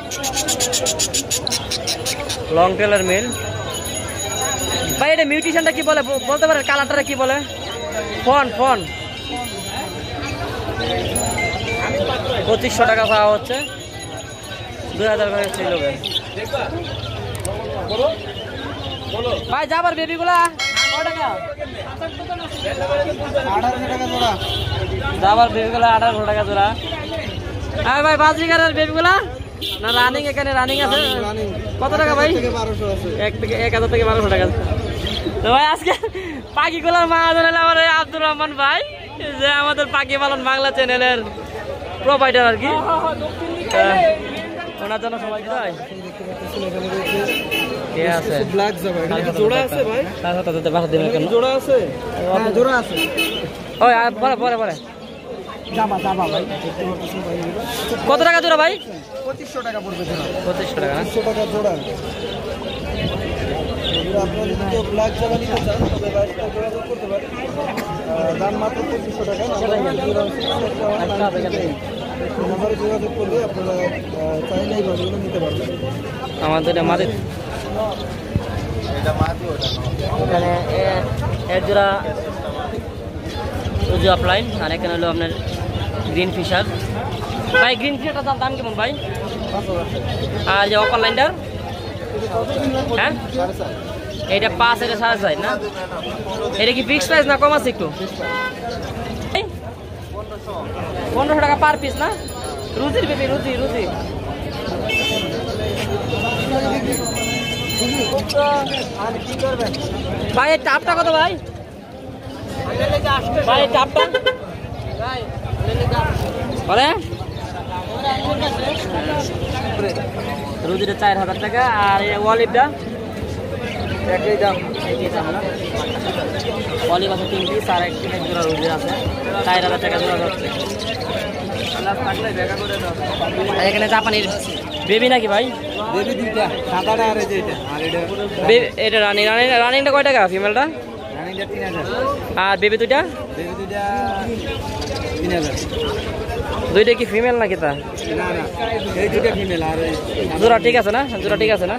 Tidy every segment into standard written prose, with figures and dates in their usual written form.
Long টেলের মিল ভাই, এটা মিউটিশনটা কি বলে বলতে পারেন? কালারটা কি বলে? ফন 2500 টাকা পাওয়া হচ্ছে, 2000 করে ছিল ভাই। যাবার বেবিগুলা যাবার বেবিগুলা 1800 টাকা জোড়া। হ্যাঁ ভাই, বাজরিকারের বেবিগুলা না রানিং? এখানে রানিং আছে কত টাকা ভাই? 1000 থেকে 1200 টাকা। তো ভাই আজকে পাখিগুলার মাহাজন হলে আমার আব্দুর রহমান ভাই, যে আমাদের পাখি পালন বাংলা চ্যানেলের প্রোভাইডার আর কি, ওনার জন্য সবাই ভাই আছে। জোড়া আছে ভাই, জোড়া আছে, জোড়া আছে। ওই পরে পরে কত টাকা জোড়া ভাই? 2500 টাকা পড়বে জোড়া। 2500 টাকা, 2500 টাকা জোড়া। আপনারা যদি কেউ ব্ল্যাক জামা নিতে চান তবে বাইরে যোগাযোগ করতে পারেন, দাম মাত্র 2500 টাকা। নাম্বারে যোগাযোগ করলে আপনারা চাইলে এই বাজগুলো নিতে পারবেন। আমাদের মাঝে এখানে এক জোড়া উজু আপলাইন, আর এখানে হলো আপনার গ্রিন ফিশার। ভাই গ্রিন ফিশারটার দাম কেমন ভাই? আর যে অপার লাইনটার? হ্যাঁ এটা 5, এটা 4.5 না? এটা কি ফিক্সড প্রাইস না কম আছে একটু? 1500 টাকা পার পিস না? রুজির বেবি, রুজি ভাই। এই টাপটা কত ভাই? ভাই টাপটা বলে রুজিটা 4000 টাকা। আর অলিভটা একই দাম না? অলিভ আছে 3 পিস, আর এক জোড়া রুজির আছে 4000 টাকা জোড়া যাচ্ছে। এখানে জাপানির বেবি নাকি ভাই? বেবি দুইটা, সাদাটা আর এটা রানিংটা কয় টাকা ফিমেলটা? রানিংটা 3000। আর বেবি দুইটা? বেবি দুইটা 3000। দুইটা কি ফিমেল নাকি তা? না না, এই দুইটা ফিমেল। আর জোড়া ঠিক আছে না? জোড়া ঠিক আছে না?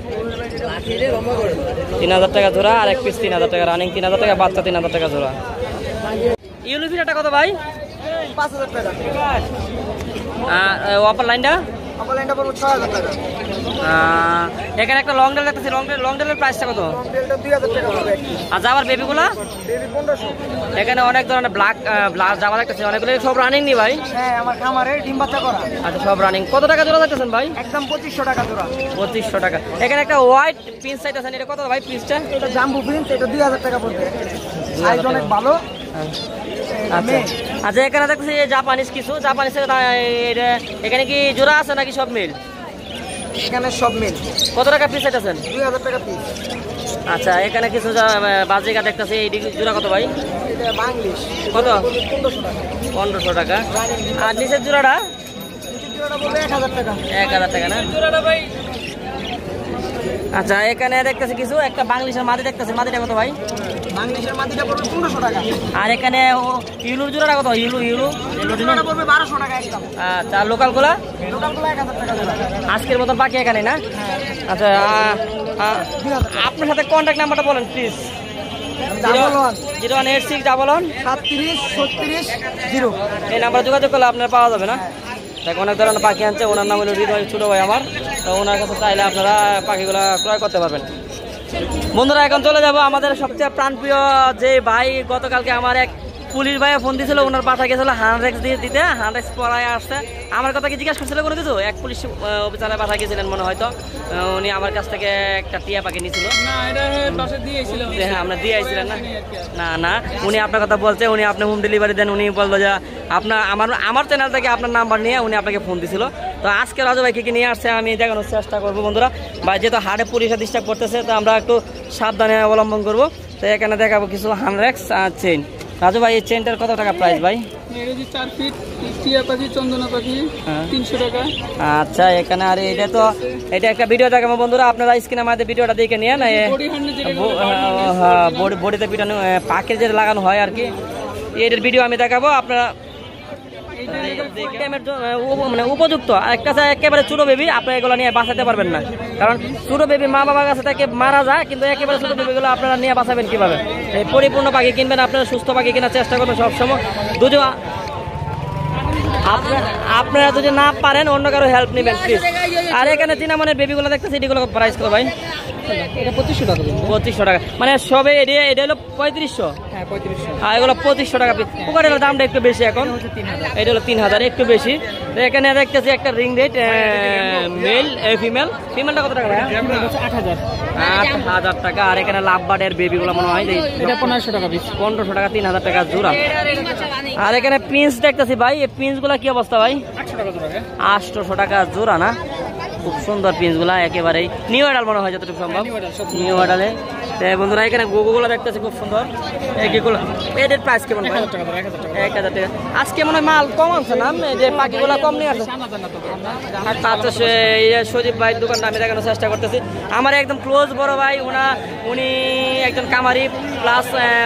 3000 টাকা জোড়া, আর এক পিস 3000 টাকা, রানিং 3000 টাকা, বাচ্চা 3000 টাকা জোড়া। ইউলিফিটা কত ভাই? 5000 টাকা। আর অপার লাইনটা? অপার লাইনটা পড়বে 6000 টাকা। এখানে একটা লং ডেল দেখতেছি, লং ডেলের প্রাইসটা কত? লং ডেলটা 2000 টাকা পড়বে। আর যাবার বেবিগুলা? বেবি 1500। এখানে অনেক ধরনের ব্ল্যাক জামা দেখতেছি, অনেকগুলো সব রানিং নি ভাই? হ্যাঁ, আমার খামারে ডিম বাচ্চা করা। আচ্ছা, সব রানিং। কত টাকা জোড়া দেখতেছেন ভাই? একদম 2500 টাকা জোড়া। 2500 টাকা। এখানে একটা হোয়াইট প্রিন্স সাইড আছে, এটা কত ভাই পিসটা? এটা জাম্বু প্রিন্স, এটা 2000 টাকা পড়বে। সাইজ অনেক ভালো। আচ্ছা আচ্ছা, এখানে দেখতেছি জাপানিজ কিছু, জাপানিজ এখানে কি জোড়া আছে নাকি সব মিল? এখানে সব মিল। কত টাকা পিস চাইতেছেন? 2000 টাকা পিস। আচ্ছা, এখানে কিছু বাজিকা দেখতেছি, এই জোড়া কত ভাই? এটা বাংলিশ। কত? 1500 টাকা। আর নিচের জোড়াটা? নিচের জোড়াটা বলবে 1000 টাকা। 1000 টাকা না? জোড়াটা ভাই। আচ্ছা, এখানে দেখতেছি কিছু, একটা বাংলিশের মাদি দেখতেছি, মাদিটা কত ভাই? বাংলিশের মাদিটা পড়বে 1500 টাকা। আর এখানে ইউলুর জোড়াটা কত? ইউলু জোড়াটা পড়বে 1200 টাকা একদম। আচ্ছা, লোকালগুলা? লোকালগুলা 1000 টাকা জোড়া। আজকের মতন বাকি এখানে না? আচ্ছা, আপনার সাথে কন্ট্যাক্ট নাম্বারটা বলেন প্লিজ। 0186113730। এই নাম্বারে যোগাযোগ করলে আপনারা পাওয়া যাবে না? দেখ, অনেক ধরনের পাখি আনছে, ওনার নাম হলো হৃদয়, ছোটো ভাই আমার। তো ওনার কাছে চাইলে আপনারা পাখিগুলো ক্রয় করতে পারবেন। বন্ধুরা, এখন চলে যাব আমাদের সবচেয়ে প্রাণপ্রিয় যে ভাই, গতকালকে আমার এক পুলিশ ভাইয়া ফোন দিয়েছিল, ওনার বাসা গেছিল হানরেক্স দিয়ে দিতে, হানরেক্স পড়ায় আসছে। আমার কথা কি জিজ্ঞাসা করছিল কোনো কিছু? এক পুলিশ অফিসারের বাসা গেছিলেন মনে হয়তো, উনি আমার কাছ থেকে একটা টিয়া পাখি নিয়েছিল। হ্যাঁ, আপনার দিয়ে আইছিলেন না? না না, উনি আপনার কথা বলছে, উনি আপনি হোম ডেলিভারি দেন। উনি বললো যে আপনার আমার চ্যানেল থেকে আপনার নাম্বার নিয়ে উনি আপনাকে ফোন দিছিল। তো আজকে রাজু ভাই কি নিয়ে আসছে আমি দেখানোর চেষ্টা করবো বন্ধুরা। ভাই যেহেতু হাটে পুলিশে ডিস্টার্ব করতেছে, তো আমরা একটু সাবধানে অবলম্বন করবো। তো এখানে দেখাবো কিছু হানরেক্স আর চেইন। রাজু ভাই, এই চেনটার কত টাকা প্রাইস ভাই? 4 ফিট টিয়া পাখি, চন্দনা পাখি, 300 টাকা। আচ্ছা, এখানে আর এটা একটা ভিডিও দেখাবো বন্ধুরা, আপনারা স্ক্রিনের মধ্যে ভিডিওটা দেখে নিয়ে না, বডিতে পিটানো পাখির যেটা লাগানো হয় আর কি, এটার ভিডিও আমি দেখাবো। আপনারা মানে উপযুক্ত, আর একটা আছে একেবারে ছোট বেবি, আপনি এগুলো নিয়ে বাঁচাতে পারবেন না, কারণ ছোট বেবি মা বাবার কাছে থেকে মারা যায়, কিন্তু একেবারে ছোট বেবিগুলো আপনারা নিয়ে বাঁচাবেন কিভাবে? এই পরিপূর্ণ পাখি কিনবেন, আপনারা সুস্থ পাখি কেনার চেষ্টা করবেন সবসময়। দুজন আপনারা যদি না পারেন অন্য কারো হেল্প নেবেন প্লিজ। আর এখানে চিনামনের বেবিগুলো দেখতেছি, এগুলো প্রাইস কত ভাই? এটা 2500 টাকা। 2500 টাকা, মানে সবে এটা হলো 3500। হ্যাঁ 3500। আর এগুলো 2500 টাকা পিস। পোকারের দামটা একটু বেশি এখন, এটা হলো 3000, একটু বেশি। তো এখানে দেখতেছি একটা রিং রেট, মেল ফিমেল। ফিমেলটা কত টাকা ভাই? 8000। 8000 টাকা। আর এখানে লাভ বার্ডের বেবিগুলো মনে হয় এটা 1500 টাকা পিস। 1500 টাকা, 3000 টাকা জোড়া। আর এখানে প্রিন্স দেখতেছি ভাই, এই প্রিন্স গুলা কি অবস্থা ভাই? 800 টাকা জোড়া। 800 টাকা জোড়া না? খুব সুন্দর প্রিন্স গুলা, একেবারেই নিউ অ্যাডাল মনে হয় যতটুকু সম্ভব, নিউ অ্যাডালে। বন্ধুরা এখানে গোগুলো দেখতেছি খুব সুন্দর, এইগুলো এদের প্রাইস কেমন? 1000 টাকা। 1000 টাকা। আজকে মনে হয় মাল কম আছে না, যে পাখিগুলো কম নিয়ে আসছে। আচ্ছা, সজীব ভাই দোকানটা আমি দেখানোর চেষ্টা করতেছি। আমার একদম ক্লোজ বড় ভাই, উনি একজন কামারি প্লাস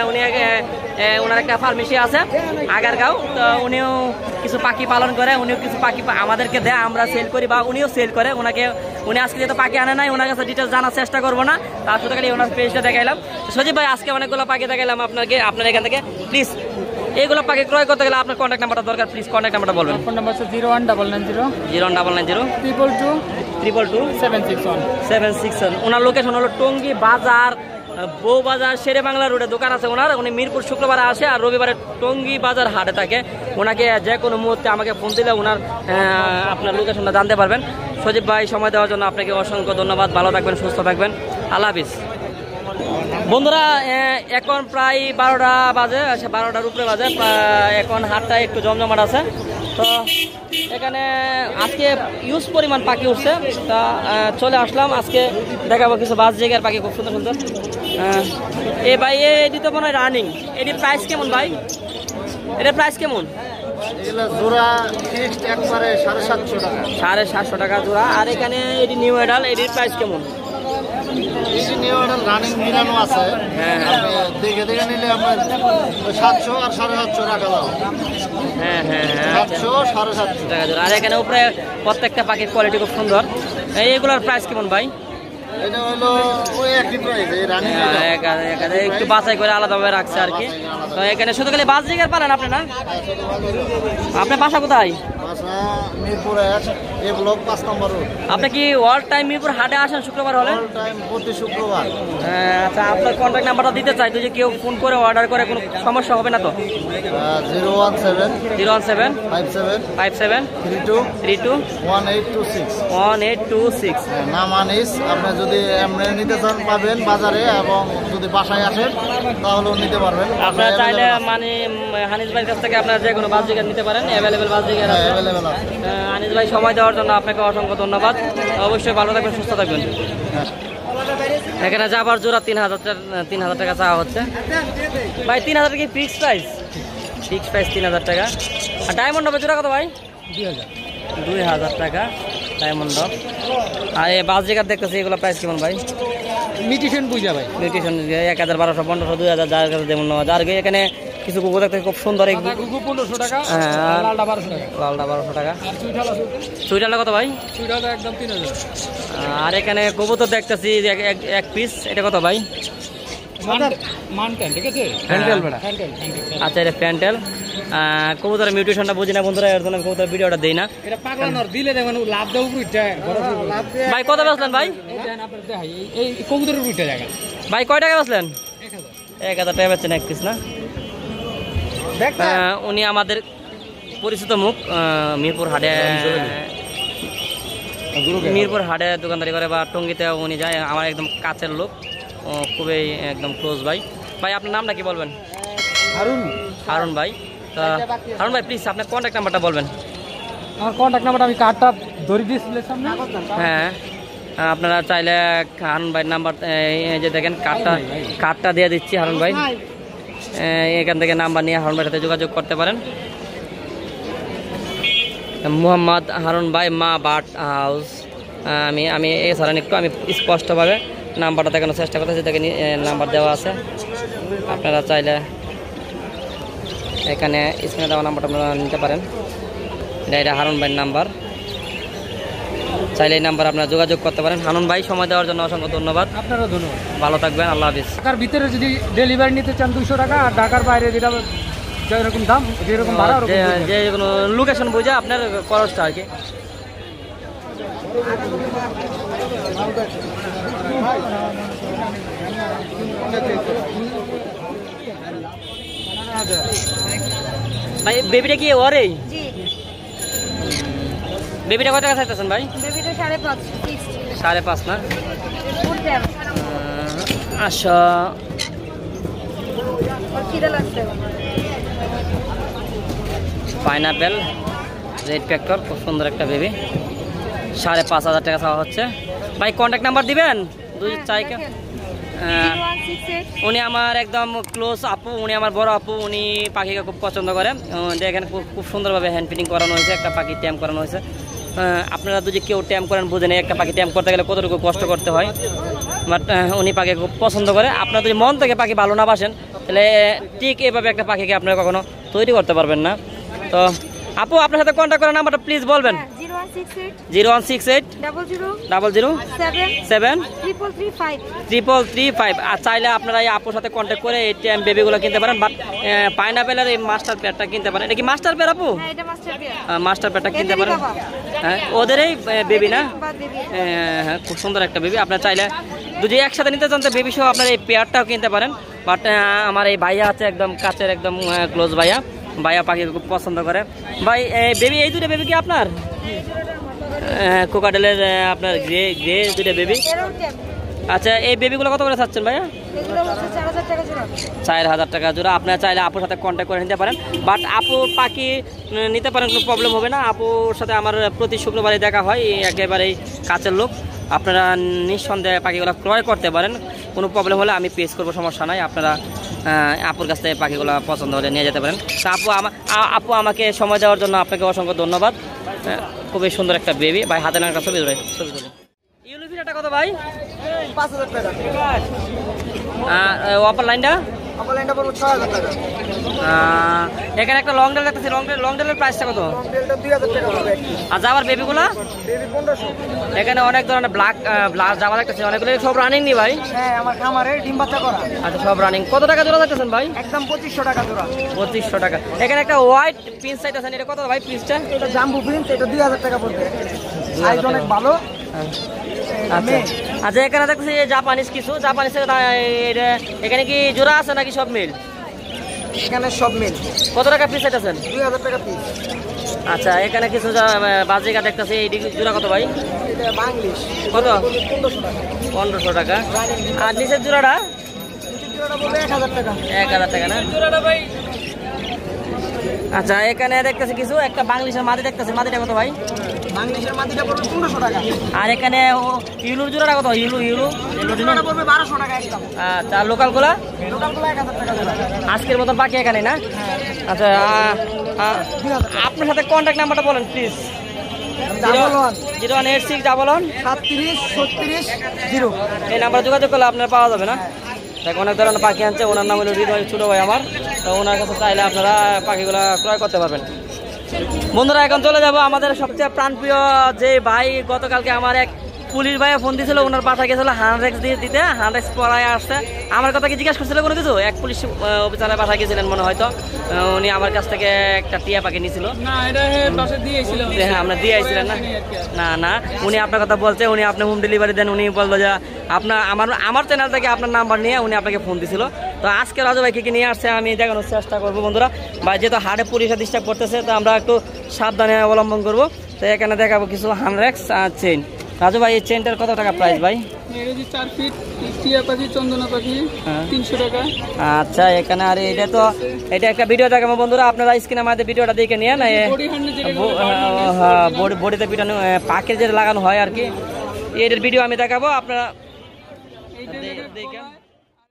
ওনার একটা ফার্মেসি আছে আগারগাঁও, তো উনিও কিছু পাখি পালন করে, উনিও কিছু পাখি আমাদেরকে দেয়, আমরা সেল করি বা উনিও সেল করে। উনি আজকে যেহেতু পাখি আনে নাই, ওনার কাছে ডিটেলস জানার চেষ্টা করবো না, তার সাথে খালি ওনার পেজটা দেখাইলাম। সজীব ভাই আজকে অনেকগুলো পাখি দেখাইলাম আপনার এখান থেকে, প্লিজ এইগুলো পাখি ক্রয় করতে গেলে আপনার কন্ট্যাক্ট নাম্বারটা দরকার, প্লিজ কন্ট্যাক্ট নাম্বারটা বলবেন। ফোন নাম্বার হচ্ছে 01990 01990 222 761 761। ওনার লোকেশন হলো টঙ্গী বাজার, বউ বাজার, শেরে বাংলা রোডে দোকান আছে ওনার। উনি মিরপুর শুক্রবারে আসে আর রবিবারে টঙ্গী বাজার হাটে থাকে। ওনাকে যে কোনো মুহূর্তে আমাকে ফোন দিলে ওনার আপনার লোকেশনটা জানতে পারবেন। সজীব ভাই সময় দেওয়ার জন্য আপনাকে অসংখ্য ধন্যবাদ। ভালো থাকবেন, সুস্থ থাকবেন, আল্লাহ হাফিজ। বন্ধুরা এখন প্রায় 12টা বাজে, 12টার উপরে বাজে, এখন হাটটা একটু জমজমাট আছে। তো এখানে আজকে ইউজ পরিমাণ পাখি উঠছে, তা চলে আসলাম। আজকে দেখাবো কিছু বাস জায়গার পাখি, খুব সুন্দর সুন্দর। ভাই এটি তো মনে হয় রানিং, এটির প্রাইস কেমন ভাই? এটার প্রাইস কেমন? জোড়া ফিক্সড একবারে 750 টাকা। 750 টাকা জোড়া। আর এখানে এটি নিউ অ্যাডাল, এটির প্রাইস কেমন? নিউ অ্যাডাল রানিং মিলানো আছে। হ্যাঁ দেখে নিলে আপনার 700 আর 750 টাকা দাও। হ্যাঁ 700 750 টাকা জোড়া। আর এখানে উপরে প্রত্যেকটা পাখির কোয়ালিটি খুব সুন্দর। এইগুলোর প্রাইস কেমন ভাই? এটা হলো ওই একই প্রাইস, এই রানিং একটু বাছাই করে আলাদাভাবে রাখছে আর কি। তো এখানে শুধু খালি বাস জায়গার পারেন আপনি না? আপনার বাসা কোথায়? মিরপুর এ ব্লক 5 নম্বর রোড। আপনি কি অল টাইম মিরপুর হাটে আসেন শুক্রবার হলে? অল টাইম প্রতি শুক্রবার। আচ্ছা, আপনার কন্ট্যাক্ট নাম্বারটা দিতে চাই, যদি কেউ ফোন করে অর্ডার করে কোনো সমস্যা হবে না তো? 017 57 32 1826 1826। নাম আনিস। আপনি যদি এমনি নিতে চান পাবেন বাজারে, এবং যদি বাসায় আসেন তাহলেও নিতে পারবেন। আপনারা চাইলে মানে হানিস ভাইয়ের কাছ থেকে আপনারা যে কোনো বাস জায়গা নিতে পারেন, অ্যাভেলেবেল বাস জায়গা আছে। হানিস ভাই সময় দেওয়ার জন্য আপনাকে অসংখ্য ধন্যবাদ। অবশ্যই ভালো থাকবেন, সুস্থ থাকবেন। এখানে যাবার জোড়া 3000 টাকা চাওয়া হচ্ছে ভাই। 3000 কি ফিক্সড প্রাইস? ফিক্সড প্রাইস 3000 টাকা। আর ডায়মন্ড হবে জোড়া কত ভাই? 2000 টাকা ডায়মন্ড। আর এই বাস জায়গা দেখতেছি, এগুলো প্রাইস কেমন ভাই? মিউটেশন বুঝা ভাই। মিউটেশন 1000 1200 1500 2000 যার কাছে যেমন নেওয়া। যার এখানে কিছু কুকুর দেখতে খুব সুন্দর। গুগু 1500 টাকা, লালটা 1200 টাকা। লালটা 1200 টাকা। আর সুইটালটা কত ভাই? সুইটালটা একদম 3000। আর এখানে কবুতর দেখতেছি এক পিস, এটা কত ভাই? মানটেন, ঠিক আছে? ফ্যান্টেল বেটা। আচ্ছা, এটা ফ্যান্টেল। কবুতরের মিউটেশনটা বুঝি না বন্ধুরা, এর জন্য কবুতর ভিডিওটা দেই না। এটা পাগলানোর দিলে দেখবেন লাভ দেব উইটা ভাই। কত বেচলেন ভাই? এই কবুতরের উইটা জায়গা ভাই কয় টাকা বেচলেন? 1000 টাকা বেচছেন এক পিস না? উনি আমাদের পরিচিত মুখ, মিরপুর হাটে দোকানদারি করে, বা টঙ্গিতে উনি যায়। আমার একদম কাছের লোক, খুবই একদম ক্লোজ ভাই। ভাই আপনার নামটা কি বলবেন? হারুন ভাই। হারুন ভাই প্লিজ আপনার কন্ট্যাক্ট নাম্বারটা বলবেন। আমার কন্ট্যাক্ট নাম্বারটা আমি কার্ডটা ধরে দিয়েছিলাম সামনে। হ্যাঁ, আপনারা চাইলে হারুন ভাইয়ের নাম্বার, এই যে দেখেন কার্ডটা দিয়ে দিচ্ছি হারুন ভাই। এখান থেকে নাম্বার নিয়ে হারুন ভাইয়ের সাথে যোগাযোগ করতে পারেন। মোহাম্মদ হারুন ভাই, মা বার্ড হাউস। আমি এছাড়া একটু আমি স্পষ্টভাবে নাম্বারটা দেখানোর চেষ্টা করতেছি, দেখে নাম্বার দেওয়া আছে। আপনারা চাইলে এখানে স্ক্রিনে দেওয়া নাম্বারটা আপনারা নিতে পারেন। এটা হারুন ভাইয়ের নাম্বার, চাইলে এই নাম্বার আপনারা যোগাযোগ করতে পারেন। হারুন ভাই সময় দেওয়ার জন্য অসংখ্য ধন্যবাদ। আপনারও ধন্যবাদ। ভালো থাকবেন, আল্লাহ হাফিজ। ঢাকার ভিতরে যদি ডেলিভারি নিতে চান 200 টাকা, আর ঢাকার বাইরে যেটা যেরকম দাম যেরকম ভাড়া যে কোনো লোকেশন বুঝে আপনার খরচটা আর কি। ভাই বেবিটা কি ওরে? জি, বেবিটা কত টাকা চাইতেছেন ভাই? বেবিটা 5.5 ফিক্সড। 5.5 না? উঠতে হবে। আচ্ছা, আর খিদে লাগছে। পাইনাপেল রেড ফ্যাক্টর, খুব সুন্দর একটা বেবি। 5,500 টাকা চাওয়া হচ্ছে। ভাই কন্ট্যাক্ট নাম্বার দিবেন? দুই চাইকা 0168 উনি আমার একদম ক্লোজ আপু, উনি আমার বড় আপু, উনি পাখিকে খুব পছন্দ করে। দেখেন খুব সুন্দরভাবে হ্যান্ড ফিটিং করানো হয়েছে, একটা পাখি ট্যাম করানো হয়েছে। আপনারা যদি কেউ ট্যাম করেন বুঝেন একটা পাখি ট্যাম করতে গেলে কতটুকু কষ্ট করতে হয়, বাট উনি পাখি খুব পছন্দ করে। আপনারা যদি মন থেকে পাখি ভালো না বাসেন তাহলে ঠিক এভাবে একটা পাখিকে আপনারা কখনো তৈরি করতে পারবেন না। তো আপু আপনার সাথে কন্ট্যাক্ট করার নাম্বারটা প্লিজ বলবেন। 0168 00 00 7 3335। আর চাইলে আপনারা এই আপুর সাথে কন্ট্যাক্ট করে এই ট্যাম বেবিগুলো কিনতে পারেন। বাট পাইনাপেলের এই মাস্টার পেয়ারটা কিনতে পারেন। এটা কি মাস্টার পেয়ার আপু? হ্যাঁ, এটা মাস্টার পেয়ার। মাস্টার পেয়ারটা কিনতে পারেন। বাবা। হ্যাঁ, ওদেরই বেবি না? বা বেবি। হ্যাঁ, খুব সুন্দর একটা বেবি। আপনার চাইলে যদি একসাথে নিতে চান তো বেবি সহ আপনার এই পেয়ারটাও কিনতে পারেন। বাট আমার এই ভাইয়া আছে একদম কাছের একদম ক্লোজ ভাইয়া, ভাইয়া পাখি খুব পছন্দ করে। ভাই বেবি এই দুটো বেবি কি আপনার? কোকাডেলের আপনার গ্রে গ্রে দুটো বেবি। এরও ট্যাব। আচ্ছা, এই বেবিগুলো কত করে চাচ্ছেন ভাইয়া? এগুলো হচ্ছে 4000 টাকা জোড়া। 4,000 টাকা জোড়া। আপনারা চাইলে আপুর সাথে কন্ট্যাক্ট করে নিতে পারেন। বাট আপু পাখি নিতে পারেন, কোনো প্রবলেম হবে না। আপুর সাথে আমার প্রতি শুক্রবারে দেখা হয়, একেবারেই কাছের লোক। আপনারা নিঃসন্দেহে পাখিগুলো ক্রয় করতে পারেন, কোনো প্রবলেম হলে আমি পেস করবো, সমস্যা নাই। আপনারা আপুর কাছ থেকে পাখিগুলো পছন্দ হলে নিয়ে যেতে পারেন। তা আপু আমাকে সময় দেওয়ার জন্য আপনাকে অসংখ্য ধন্যবাদ। খুবই সুন্দর একটা বেবি। ভাই হাতে নাগার ছবি ধরে ছবি তুলি। ইউলিফিনাটা কত ভাই? 5,000 টাকা। অপার লাইনটা? আমার লাইনটা পড়বে 6,000 টাকা। এখানে একটা লং ডেল দেখতেছি, লং ডেলের প্রাইসটা কত? বেলটা 2,000 টাকা হবে। আর জাবার বেবিগুলা? বেবি 1500। এখানে অনেক ধরনের ব্ল্যাক জাবা দেখতেছি, অনেকগুলো সব রানিং নি ভাই? হ্যাঁ, আমার খামারে ডিম বাচ্চা করা। আচ্ছা, সব রানিং। কত টাকা জোড়া দেখতেছেন ভাই? একদম 2500 টাকা জোড়া। 2500 টাকা। এখানে একটা হোয়াইট পিস সাইড আছে, এটা কত ভাই পিসটা? এটা জাম্বু প্রিন্স, এটা 2000 টাকা পড়বে। সাইজ অনেক ভালো। আচ্ছা আচ্ছা, এখানে দেখতেছি জাপানিজ কিছু, জাপানিজের এখানে কি জোড়া আছে নাকি সব মিল? এখানে সব মিল। কত টাকা পিস আছেন? 2000 টাকা পিস। আচ্ছা, এখানে কিছু বাজিকা দেখতেছি, এই জোড়া কত ভাই? এটা বাংলিশ। কত? 1500 টাকা। 1500 টাকা। আর নিচের জোড়াটা? নিচের জোড়াটা পড়বে 1000 টাকা। 1000 টাকা না? জোড়াটা ভাই। আচ্ছা, এখানে দেখতেছি কিছু, একটা বাংলিশের মাদি দেখতেছি, মাদিটা কত ভাই? বাংলিশের মাদিটা পড়বে 1500 টাকা। আর এখানে ইউলুর জোড়াটা কত? ইউলু জোড়াটা পড়বে 1200 টাকা একদম। আচ্ছা, লোকালগুলা? লোকালগুলো 1000 টাকা জোড়া। আজকের মতন বাকি এখানে না? আচ্ছা, আপনার সাথে কন্ট্যাক্ট নাম্বারটা বলেন প্লিজ। 0186 11 37 36 0। এই নাম্বার যোগাযোগ করলে আপনার পাওয়া যাবে না? দেখ, অনেক ধরনের পাখি আনছে, ওনার নাম হলো হৃদয়, ছোটো ভাই আমার। তো ওনার কাছে চাইলে আপনারা পাখিগুলো ক্রয় করতে পারবেন। বন্ধুরা, এখন চলে যাব আমাদের সবচেয়ে প্রাণপ্রিয় যে ভাই, গতকালকে আমার এক পুলিশ ভাইয়া ফোন দিয়েছিল, ওনার পাঠা গেছিল হান্ড্রেক্স দিয়ে দিতে, হান্ড্রেক্স পড়ায় আসছে। আমার কথা কি জিজ্ঞাসা করছিল কোনো কিছু? এক পুলিশ অফিসারের পাঠা গেছিলেন মনে হয়তো, উনি আমার কাছ থেকে একটা টিয়া পাখি নিয়েছিল। না, এটা বাসে দিয়েছিল। হ্যাঁ, আমরা দিয়ে আইছিলেন না? না না, উনি আপনার কথা বলছে, উনি আপনি হোম ডেলিভারি দেন। উনি বললো যে আপনার আমার চ্যানেল থেকে আপনার নাম্বার নিয়ে উনি আপনাকে ফোন দিছিল। তো আজকে রাজু ভাই কি নিয়ে আসছে আমি দেখানোর চেষ্টা করবো বন্ধুরা। ভাই যেহেতু হাটে পুলিশে ডিস্টার্ব করতেছে, তো আমরা একটু সাবধানে অবলম্বন করবো। তো এখানে দেখাবো কিছু হান্ড্রেক্স আর চেইন। রাজু ভাই, এই চেইনটার কত টাকা প্রাইস ভাই? 4 ফিট টিয়া পাখি, চন্দনা পাখি, 300 টাকা। আচ্ছা, এখানে আর এটা একটা ভিডিও দেখাবো বন্ধুরা, আপনারা স্ক্রিনে আমাদের ভিডিওটা দেখে নিয়ে না, বডিতে পিটানো পাখির যেটা লাগানো হয় আর কি, এর ভিডিও আমি দেখাবো, আপনারা দেখেন।